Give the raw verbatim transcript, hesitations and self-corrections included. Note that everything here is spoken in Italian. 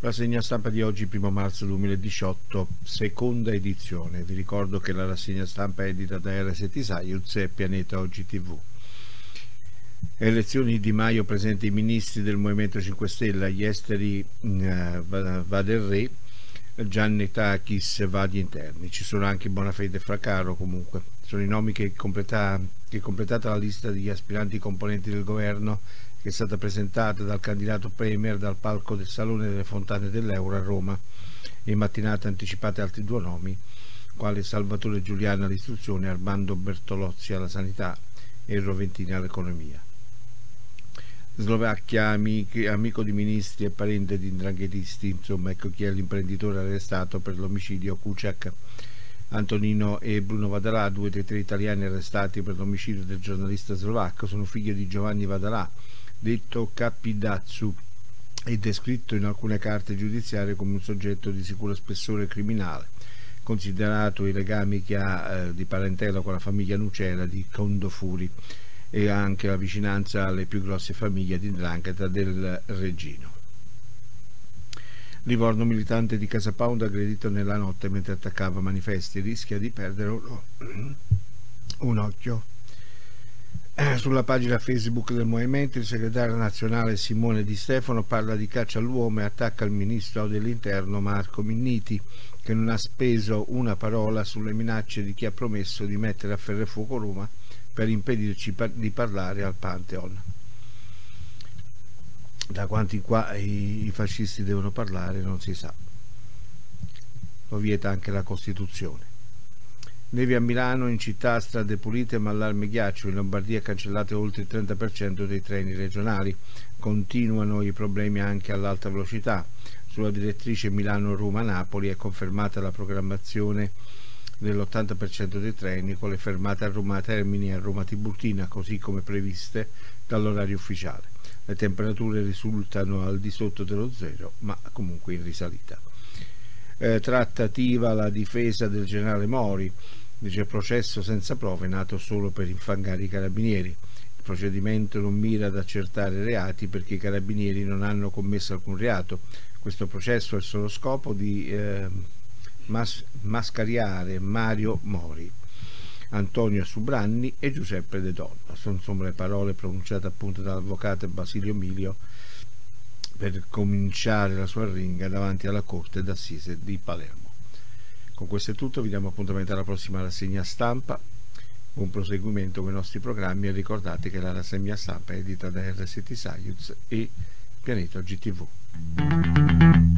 Rassegna stampa di oggi, primo marzo duemiladiciotto, seconda edizione. Vi ricordo che la rassegna stampa è edita da R S T Science e Pianeta Oggi tivù. Elezioni Di Maio presente i ministri del Movimento cinque Stelle, agli esteri eh, va del Re, Gianni Tachis va agli interni. Ci sono anche Bonafede e Fraccaro, comunque. Sono i nomi che, completa, che completata la lista degli aspiranti componenti del governo che è stata presentata dal candidato Premier dal palco del Salone delle Fontane dell'Euro a Roma. In mattinata anticipate altri due nomi, quali Salvatore Giuliano all'istruzione, Armando Bertolozzi alla sanità e Roventini all'economia. Slovacchia, amici, amico di ministri e parente di ndranghetisti, insomma ecco chi è l'imprenditore arrestato per l'omicidio Kuciak. Antonino e Bruno Vadalà, due dei tre italiani arrestati per l'omicidio del giornalista slovacco, sono figli di Giovanni Vadalà, detto Capidazzu, e descritto in alcune carte giudiziarie come un soggetto di sicuro spessore criminale, considerato i legami che ha eh, di parentela con la famiglia Nucera di Condofuri e anche la vicinanza alle più grosse famiglie di 'ndrangheta del Reggino. Livorno, militante di Casa Pound aggredito nella notte mentre attaccava manifesti, rischia di perdere un, un occhio. Sulla pagina Facebook del movimento il segretario nazionale Simone Di Stefano parla di caccia all'uomo e attacca il ministro dell'interno Marco Minniti, che non ha speso una parola sulle minacce di chi ha promesso di mettere a ferro e fuoco Roma per impedirci par- di parlare al Pantheon. Da quanti qua i, i fascisti devono parlare non si sa, lo vieta anche la Costituzione. Nevi a Milano, in città strade pulite ma allarme ghiaccio, in Lombardia cancellate oltre il trenta per cento dei treni regionali, continuano i problemi anche all'alta velocità. Sulla direttrice Milano-Roma-Napoli è confermata la programmazione dell'ottanta per cento dei treni con le fermate a Roma Termini e a Roma Tiburtina, così come previste dall'orario ufficiale. Le temperature risultano al di sotto dello zero, ma comunque in risalita. Eh, trattativa la difesa del generale Mori, dice processo senza prove nato solo per infangare i carabinieri. Il procedimento non mira ad accertare reati perché i carabinieri non hanno commesso alcun reato. Questo processo ha il solo scopo di eh, mas- mascariare Mario Mori, Antonio Subranni e Giuseppe De Donno. Sono insomma le parole pronunciate appunto dall'avvocato Basilio Milio per cominciare la sua arringa davanti alla Corte d'Assise di Palermo. Con questo è tutto, vi diamo appuntamento alla prossima rassegna stampa, un proseguimento con i nostri programmi, e ricordate che la rassegna stampa è edita da R S T Science e Pianeta Oggi tivù.